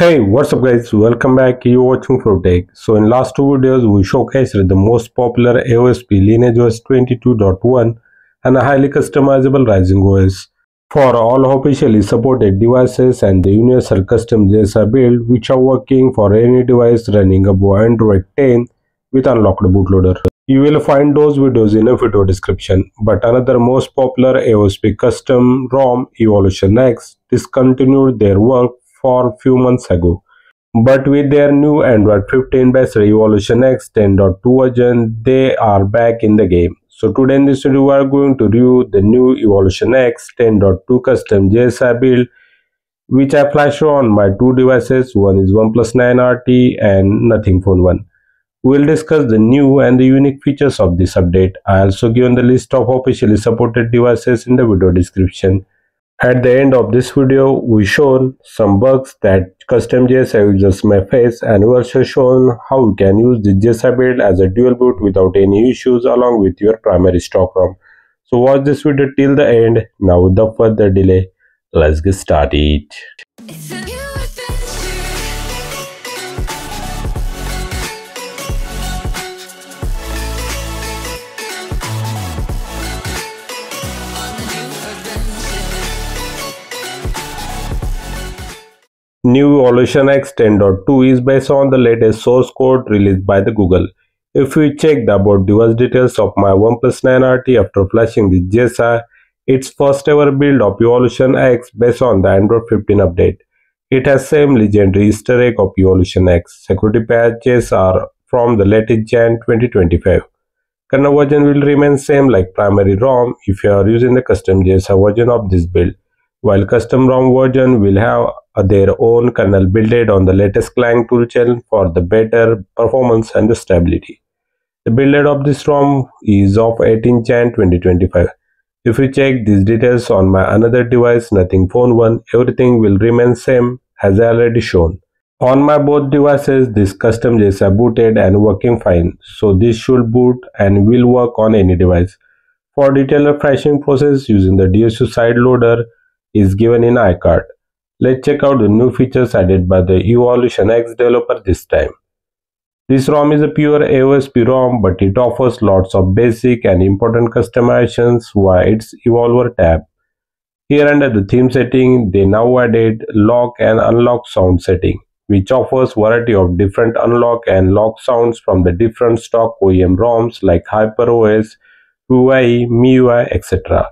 Hey, what's up guys? Welcome back. You're watching Tech. So in last two videos we showcased the most popular AOSP lineageos 22.1 and a highly customizable Rising OS for all officially supported devices and the universal custom JSI build which are working for any device running above Android 10 with unlocked bootloader. You will find those videos in a video description. But another most popular AOSP custom ROM Evolution X discontinued their work for few months ago. But with their new Android 15 based Evolution X 10.2 version, they are back in the game. So today in this video we are going to review the new Evolution X 10.2 custom JSI build which I flashed on my two devices. One is OnePlus 9RT and Nothing Phone 1. We will discuss the new and the unique features of this update. I also given the list of officially supported devices in the video description. At the end of this video, we shown some bugs that custom JSI users may face, and we also shown how you can use the JSI build as a dual boot without any issues along with your primary stock ROM. So watch this video till the end. Now without further delay, let's get started. New Evolution X 10.2 is based on the latest source code released by the Google. If we check the about device details of my OnePlus 9RT after flashing the JSI, it's first ever build of Evolution X based on the Android 15 update. It has same legendary Easter egg of Evolution X. Security patches are from the latest Jan 2025. Kernel version will remain same like primary ROM if you are using the custom JSI version of this build, while custom ROM version will have their own kernel built on the latest Clang toolchain for the better performance and the stability. The build date of this ROM is of 18 Jan 2025. If you check these details on my another device, Nothing Phone 1, everything will remain same as I already shown. On my both devices, this custom JSI booted and working fine, so this should boot and will work on any device. For detailed flashing process using the DSU side loader is given in iCard. Let's check out the new features added by the Evolution X developer this time. This ROM is a pure AOSP ROM, but it offers lots of basic and important customizations via its Evolver tab. Here under the theme setting, they now added lock and unlock sound setting, which offers variety of different unlock and lock sounds from the different stock OEM ROMs like HyperOS, UI, MIUI, etc.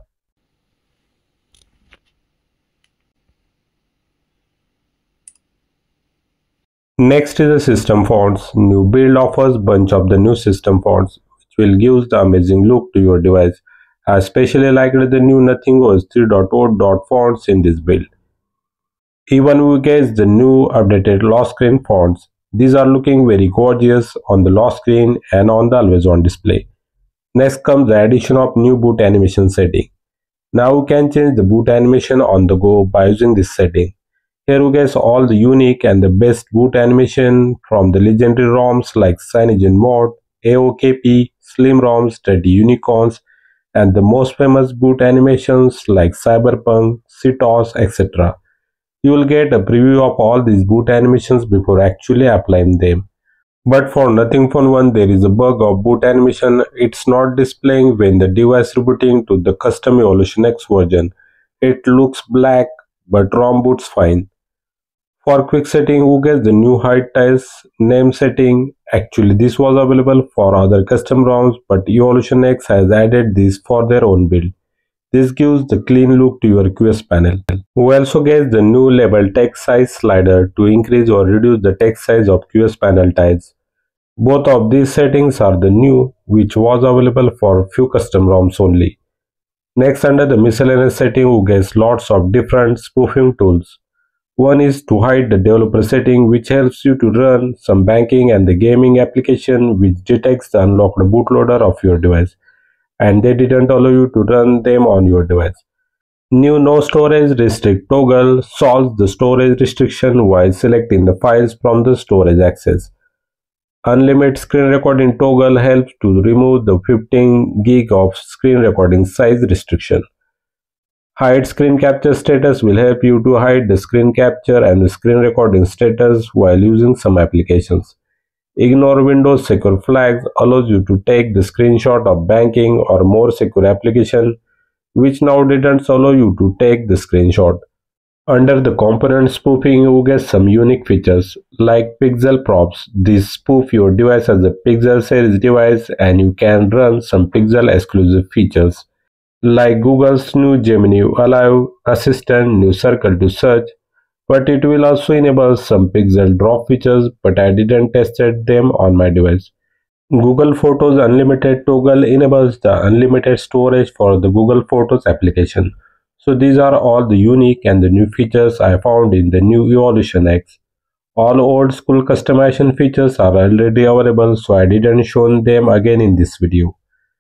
Next is the system fonts. New build offers bunch of the new system fonts, which will give the amazing look to your device. I especially liked the new NothingOS 3.0 fonts in this build. Even we get the new updated lock screen fonts. These are looking very gorgeous on the lock screen and on the always on display. Next comes the addition of new boot animation setting. Now you can change the boot animation on the go by using this setting. Here you get all the unique and the best boot animation from the legendary ROMs like CyanogenMod, Mod, AOKP, Slim ROMs, Steady Unicorns, and the most famous boot animations like Cyberpunk, CTOS, etc. You will get a preview of all these boot animations before actually applying them. But for Nothing Phone 1, there is a bug of boot animation. It's not displaying when the device rebooting to the custom Evolution X version. It looks black, but ROM boots fine. For quick setting, you get the new height tiles name setting. Actually, this was available for other custom ROMs, but Evolution X has added this for their own build. This gives the clean look to your QS panel. We also get the new label text size slider to increase or reduce the text size of QS panel tiles. Both of these settings are the new, which was available for few custom ROMs only. Next, under the miscellaneous setting, you get lots of different spoofing tools. One is to hide the developer setting, which helps you to run some banking and the gaming application which detects the unlocked bootloader of your device, and they didn't allow you to run them on your device. New no storage restrict toggle solves the storage restriction while selecting the files from the storage access. Unlimited screen recording toggle helps to remove the 15 GB of screen recording size restriction. Hide screen capture status will help you to hide the screen capture and the screen recording status while using some applications. Ignore Windows secure flags allows you to take the screenshot of banking or more secure application which now didn't allow you to take the screenshot. Under the component spoofing, you get some unique features like pixel props. These spoof your device as a Pixel series device and you can run some Pixel exclusive features like Google's new Gemini Alive Assistant, new Circle to search, but it will also enable some Pixel drop features, but I didn't tested them on my device. Google Photos Unlimited toggle enables the unlimited storage for the Google Photos application. So these are all the unique and the new features I found in the new Evolution X. All old school customization features are already available, so I didn't show them again in this video.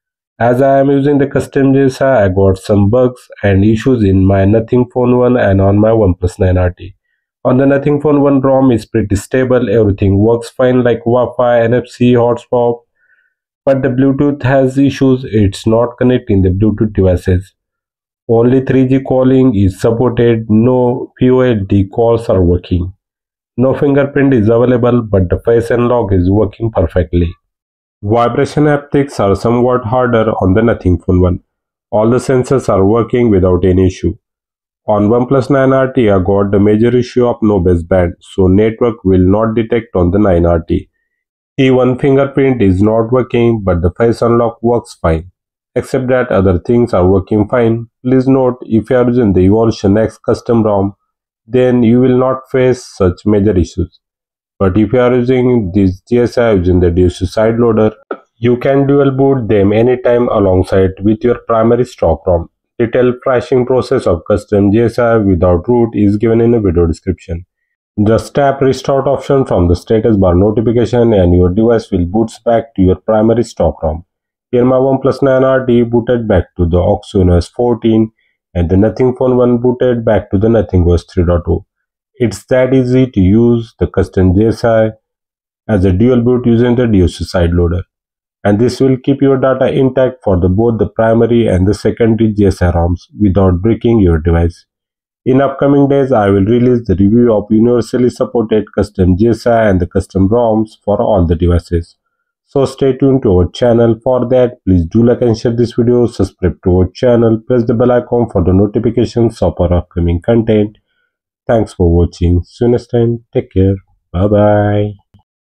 As I am using the custom JSA, I got some bugs and issues in my Nothing Phone 1 and on my OnePlus 9RT. On the Nothing Phone 1 ROM is pretty stable, everything works fine like Wi-Fi, NFC, hotspot, but the Bluetooth has issues, it's not connecting the Bluetooth devices. Only 3G calling is supported, no VoLTE calls are working. No fingerprint is available, but the face unlock is working perfectly. Vibration haptics are somewhat harder on the Nothing Phone 1. All the sensors are working without any issue. On OnePlus 9RT, I got the major issue of no baseband, so network will not detect on the 9RT. Even fingerprint is not working, but the face unlock works fine. Except that other things are working fine. Please note, if you are using the Evolution X custom ROM, then you will not face such major issues. But if you are using this GSI using the DOS side loader, you can dual boot them anytime alongside with your primary stock ROM. Detailed flashing process of custom GSI without root is given in the video description. Just tap restart option from the status bar notification and your device will boots back to your primary stock ROM. Here my OnePlus 9RT booted back to the OS 14 and the Nothing Phone 1 booted back to the NothingOS 3.0. It's that easy to use the custom GSI as a dual boot using the DOS side loader. And this will keep your data intact for both the primary and the secondary GSI ROMs without breaking your device. In upcoming days, I will release the review of universally supported custom GSI and the custom ROMs for all the devices. So stay tuned to our channel for that. Please do like and share this video, subscribe to our channel, press the bell icon for the notifications of our upcoming content. Thanks for watching. See you next time. Take care. Bye bye.